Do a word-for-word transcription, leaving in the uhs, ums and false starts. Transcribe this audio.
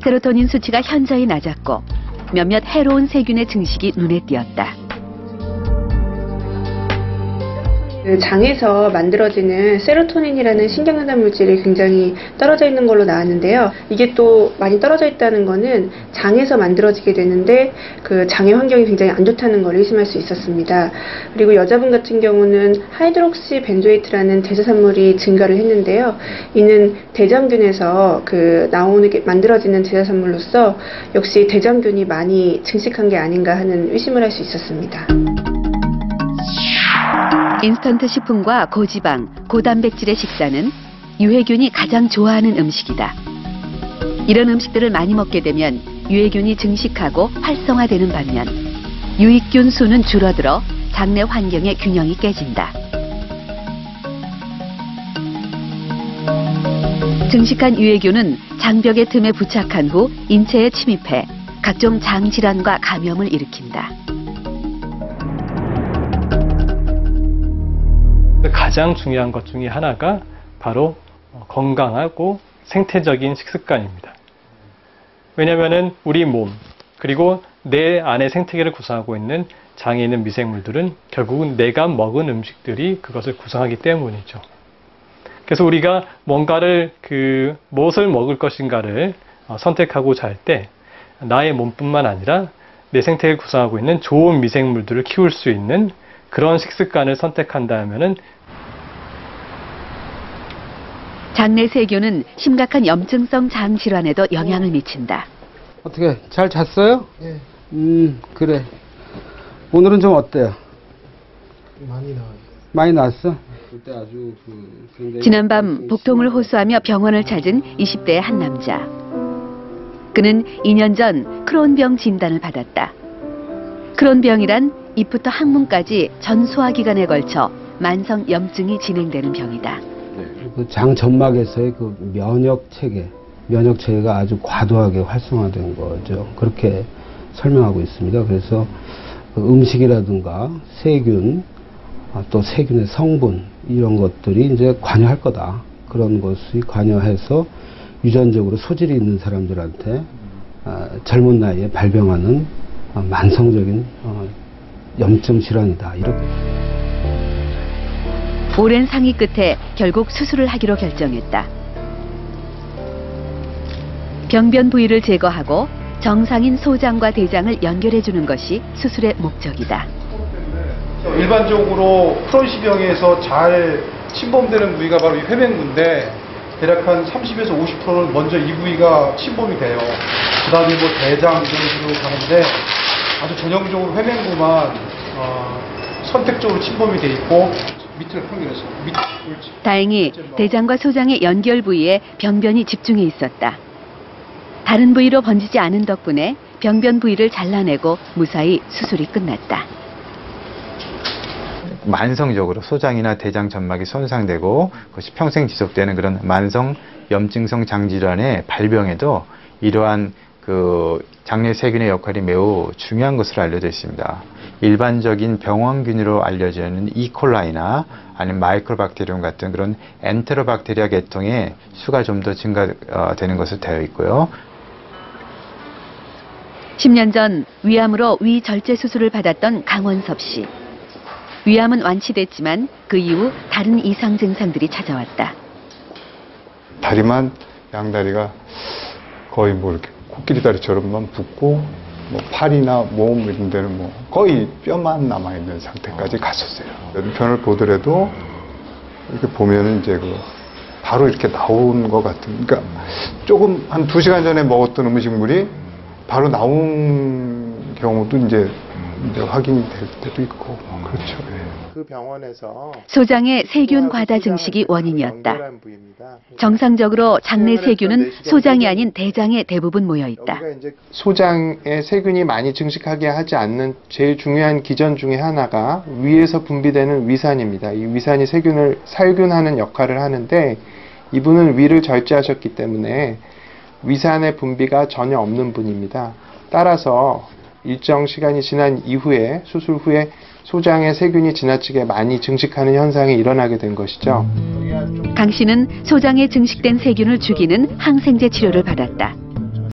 세로토닌 수치가 현저히 낮았고 몇몇 해로운 세균의 증식이 눈에 띄었다. 장에서 만들어지는 세로토닌이라는 신경전달 물질이 굉장히 떨어져 있는 걸로 나왔는데요. 이게 또 많이 떨어져 있다는 거는 장에서 만들어지게 되는데 그 장의 환경이 굉장히 안 좋다는 걸 의심할 수 있었습니다. 그리고 여자분 같은 경우는 하이드록시 벤조이트라는 대사산물이 증가를 했는데요. 이는 대장균에서 그 나오는 게 만들어지는 대사산물로서 역시 대장균이 많이 증식한 게 아닌가 하는 의심을 할 수 있었습니다. 인스턴트 식품과 고지방, 고단백질의 식사는 유해균이 가장 좋아하는 음식이다. 이런 음식들을 많이 먹게 되면 유해균이 증식하고 활성화되는 반면 유익균 수는 줄어들어 장내 환경의 균형이 깨진다. 증식한 유해균은 장벽의 틈에 부착한 후 인체에 침입해 각종 장질환과 감염을 일으킨다. 가장 중요한 것 중에 하나가 바로 건강하고 생태적인 식습관입니다. 왜냐하면 우리 몸 그리고 내 안의 생태계를 구성하고 있는 장에 있는 미생물들은 결국은 내가 먹은 음식들이 그것을 구성하기 때문이죠. 그래서 우리가 뭔가를 그 무엇을 먹을 것인가를 선택하고 잘 때 나의 몸뿐만 아니라 내 생태계를 구성하고 있는 좋은 미생물들을 키울 수 있는 그런 식습관을 선택한다면은 장내 세균은 심각한 염증성 장 질환에도 영향을 미친다. 어떻게 잘 잤어요? 예. 음 그래. 오늘은 좀 어때요? 많이 나와요. 많이 났어? 그때 아주 그 지난밤 복통을 호소하며 병원을 찾은 이십 대의 한 남자. 그는 이 년 전 크론병 진단을 받았다. 크론병이란 입부터 항문까지 전 소화기관에 걸쳐 만성 염증이 진행되는 병이다. 그 장 점막에서의 그 면역 체계, 면역 체계가 아주 과도하게 활성화된 거죠. 그렇게 설명하고 있습니다. 그래서 그 음식이라든가 세균, 또 세균의 성분 이런 것들이 이제 관여할 거다. 그런 것이 관여해서 유전적으로 소질이 있는 사람들한테 젊은 나이에 발병하는 만성적인 염증 질환이다. 이렇게. 오랜 상의 끝에 결국 수술을 하기로 결정했다. 병변 부위를 제거하고 정상인 소장과 대장을 연결해주는 것이 수술의 목적이다. 일반적으로 크론시병에서 잘 침범되는 부위가 바로 이 회맹부인데 대략 한 삼십에서 오십 퍼센트는 먼저 이 부위가 침범이 돼요. 그 다음에 뭐 대장 이런 식으로 가는데 아주 전형적으로 회맹부만 어, 선택적으로 침범이 돼 있고 밑을 평균해서 밑, 다행히 대장과 소장의 연결 부위에 병변이 집중해 있었다. 다른 부위로 번지지 않은 덕분에 병변 부위를 잘라내고 무사히 수술이 끝났다. 만성적으로 소장이나 대장 점막이 손상되고 그것이 평생 지속되는 그런 만성 염증성 장질환의 발병에도 이러한 그 장내 세균의 역할이 매우 중요한 것으로 알려져 있습니다. 일반적인 병원균으로 알려져 있는 이콜라이나 아니면 마이크로박테리움 같은 그런 엔테로박테리아 계통의 수가 좀 더 증가되는 것으로 되어 있고요. 십 년 전 위암으로 위 절제 수술을 받았던 강원섭 씨. 위암은 완치됐지만 그 이후 다른 이상 증상들이 찾아왔다. 다리만 양다리가 거의 뭐 이렇게 코끼리 다리처럼만 붓고 뭐 팔이나 몸 이런 데는 뭐 거의 뼈만 남아 있는 상태까지 갔었어요. 편을 보더라도 이렇게 보면은 이제 그 바로 이렇게 나온 것 같은, 그러니까 조금 한 두 시간 전에 먹었던 음식물이 바로 나온 경우도 이제, 이제 확인이 될 때도 있고 그렇죠. 그 병원에서 소장의 세균 과다 증식이 원인이었다. 정상적으로 장내 세균은 소장이 아닌 대장에 대부분 모여 있다. 소장에 세균이 많이 증식하게 하지 않는 제일 중요한 기전 중에 하나가 위에서 분비되는 위산입니다. 이 위산이 세균을 살균하는 역할을 하는데 이분은 위를 절제하셨기 때문에 위산의 분비가 전혀 없는 분입니다. 따라서 일정 시간이 지난 이후에 수술 후에 소장의 세균이 지나치게 많이 증식하는 현상이 일어나게 된 것이죠. 강 씨는 소장에 증식된 세균을 죽이는 항생제 치료를 받았다.